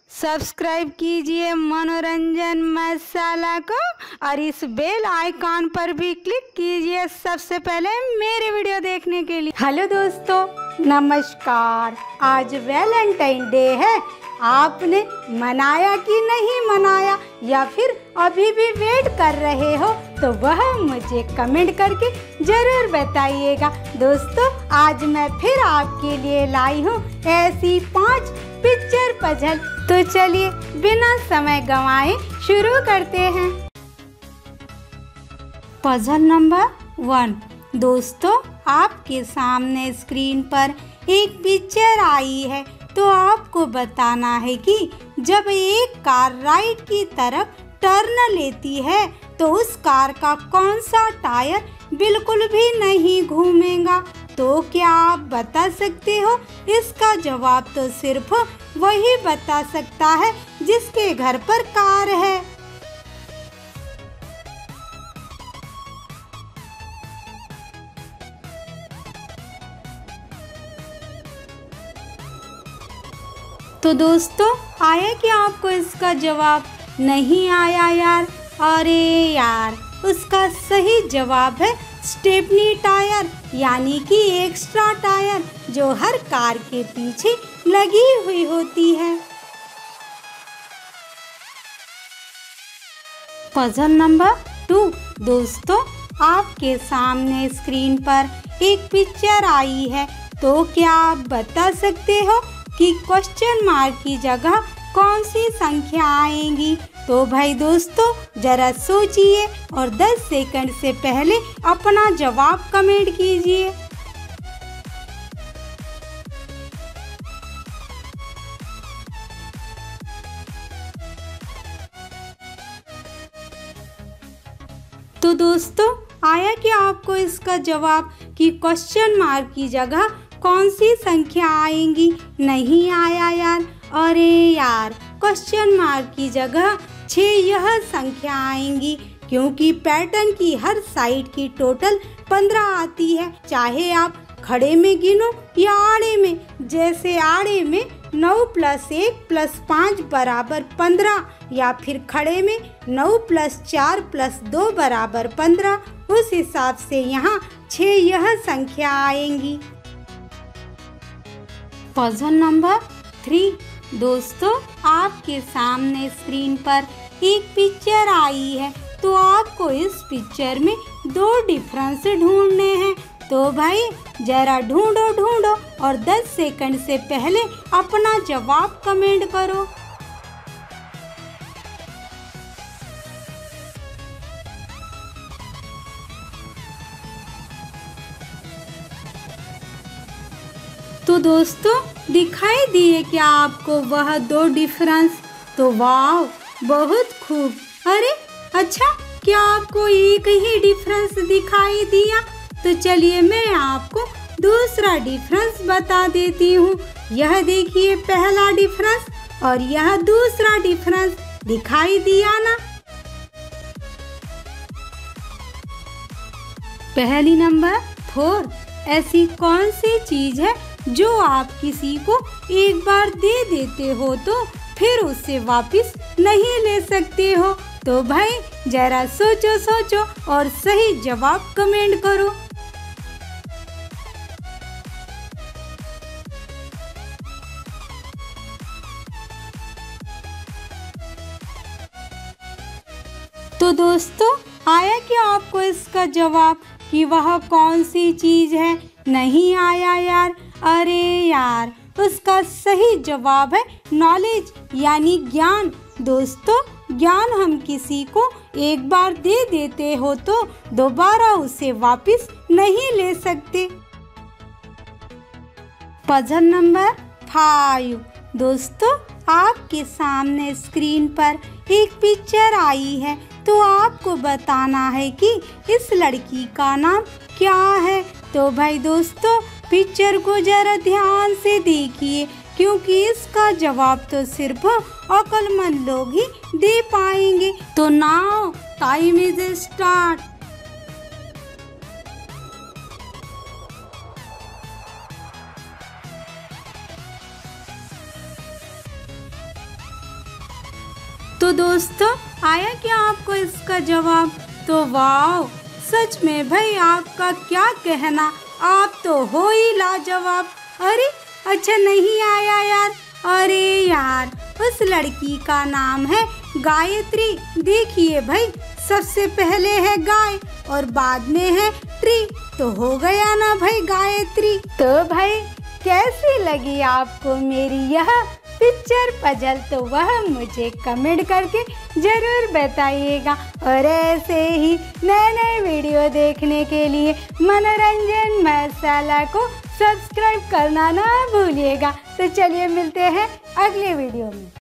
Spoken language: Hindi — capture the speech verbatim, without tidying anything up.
सब्सक्राइब कीजिए मनोरंजन मसाला को और इस बेल आइकॉन पर भी क्लिक कीजिए सबसे पहले मेरे वीडियो देखने के लिए। हेलो दोस्तों, नमस्कार। आज वैलेंटाइन डे है। आपने मनाया कि नहीं मनाया या फिर अभी भी वेट कर रहे हो तो वह मुझे कमेंट करके ज़रूर बताइएगा। दोस्तों, आज मैं फिर आपके लिए लाई हूँ ऐसी पांच पिक्चर पजल। तो चलिए बिना समय गंवाए शुरू करते हैं। Puzzle number one. दोस्तों, आपके सामने स्क्रीन पर एक पिक्चर आई है तो आपको बताना है कि जब एक कार राइट की तरफ टर्न लेती है तो उस कार का कौन सा टायर बिल्कुल भी नहीं घूमेगा। तो क्या आप बता सकते हो? इसका जवाब तो सिर्फ वही बता सकता है जिसके घर पर कार है। तो दोस्तों, आया कि आपको इसका जवाब? नहीं आया यार। अरे यार, उसका सही जवाब है स्टेपनी टायर, यानी कि एक्स्ट्रा टायर जो हर कार के पीछे लगी हुई होती है। Puzzle number two. दोस्तों, आपके सामने स्क्रीन पर एक पिक्चर आई है तो क्या आप बता सकते हो कि क्वेश्चन मार्क की जगह कौन सी संख्या आएंगी? तो भाई दोस्तों, जरा सोचिए और दस सेकंड से पहले अपना जवाब कमेंट कीजिए। तो दोस्तों, आया कि आपको इसका जवाब कि क्वेश्चन मार्क की जगह कौन सी संख्या आएंगी? नहीं आया यार। अरे यार, क्वेश्चन मार्क की जगह छः यह संख्या आएंगी क्योंकि पैटर्न की हर साइड की टोटल पंद्रह आती है, चाहे आप खड़े में गिनो या आड़े में। जैसे आड़े में नौ प्लस एक प्लस पाँच बराबर पंद्रह, या फिर खड़े में नौ प्लस चार प्लस दो बराबर पंद्रह। उस हिसाब से यहाँ छः यह संख्या आएंगी। Puzzle number three. दोस्तों, आपके सामने स्क्रीन पर एक पिक्चर आई है तो आपको इस पिक्चर में दो डिफरेंस ढूंढने हैं। तो भाई जरा ढूंढो ढूंढो और दस सेकंड से पहले अपना जवाब कमेंट करो। तो दोस्तों, दिखाई दिए क्या आपको वह दो डिफरेंस? तो वाह, बहुत खूब। अरे अच्छा, क्या आपको एक ही डिफरेंस दिखाई दिया? तो चलिए मैं आपको दूसरा डिफरेंस बता देती हूँ। यह देखिए पहला डिफरेंस और यह दूसरा डिफरेंस। दिखाई दिया ना? पहली नंबर फोर। ऐसी कौन सी चीज है जो आप किसी को एक बार दे देते हो तो फिर उसे वापस नहीं ले सकते हो? तो भाई जरा सोचो सोचो और सही जवाब कमेंट करो। तो दोस्तों, आया कि आपको इसका जवाब कि वह कौन सी चीज है? नहीं आया यार। अरे यार, उसका सही जवाब है नॉलेज, यानी ज्ञान। दोस्तों, ज्ञान हम किसी को एक बार दे देते हो तो दोबारा उसे वापस नहीं ले सकते। Puzzle number five. दोस्तों, आपके सामने स्क्रीन पर एक पिक्चर आई है तो आपको बताना है कि इस लड़की का नाम क्या है। तो भाई दोस्तों, पिक्चर को जरा ध्यान से देखिए क्योंकि इसका जवाब तो सिर्फ अक्लमंद लोग ही दे पाएंगे। तो नाउ टाइम इज स्टार्ट। तो दोस्तों आया क्या आपको इसका जवाब? तो वाह, सच में भाई आपका क्या कहना, आप तो हो ही लाजवाब। अरे अच्छा नहीं आया यार, अरे यार उस लड़की का नाम है गायत्री। देखिए भाई, सबसे पहले है गाय और बाद में है ट्री, तो हो गया ना भाई गायत्री। तो भाई कैसी लगी आपको मेरी यह पिक्चर पजल, तो वह मुझे कमेंट करके ज़रूर बताइएगा। और ऐसे ही नए नए वीडियो देखने के लिए मनोरंजन मसाला को सब्सक्राइब करना ना भूलिएगा। तो चलिए मिलते हैं अगले वीडियो में।